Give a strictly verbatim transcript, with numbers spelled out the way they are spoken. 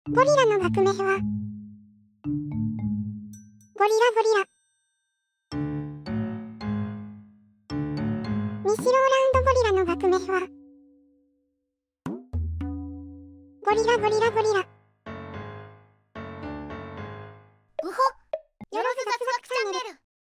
ゴリラの学名はゴリラゴリラ。西ローランドゴリラの学名はゴリラゴリラゴリラ。